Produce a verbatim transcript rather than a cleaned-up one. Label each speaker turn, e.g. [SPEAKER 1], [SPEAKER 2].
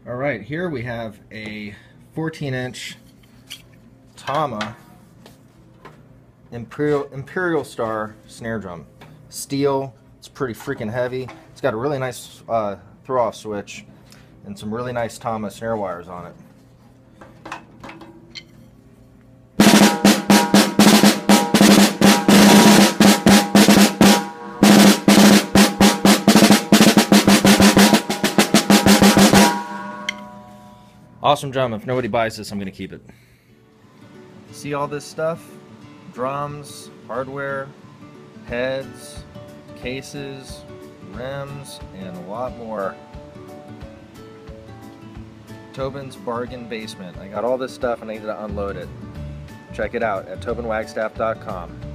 [SPEAKER 1] Alright, here we have a fourteen inch Tama Imperial Imperialstar snare drum. Steel, it's pretty freaking heavy. It's got a really nice uh, throw-off switch and some really nice Tama snare wires on it. Awesome drum. If nobody buys this, I'm going to keep it. See all this stuff? Drums, hardware, heads, cases, rims, and a lot more. Tobin's Bargain Basement. I got all this stuff and I need to unload it. Check it out at Tobin Wagstaff dot com.